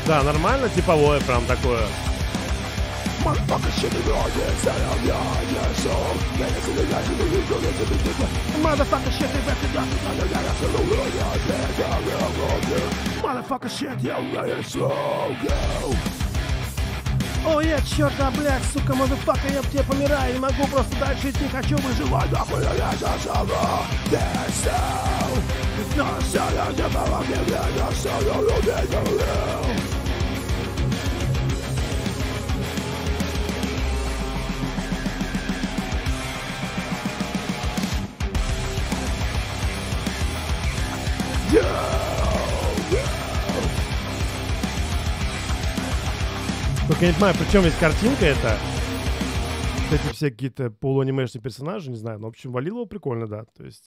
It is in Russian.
Да, нормально, типовое прям такое. О, я черт, да, блядь, сука, мазафака, я в тебе помираю, не могу просто дальше идти, хочу выживать, нахуй, я Только я не понимаю, при чем есть картинка это? Эти все какие-то полуанимешные персонажи, не знаю. Ну, в общем, Валилова прикольно, да. То есть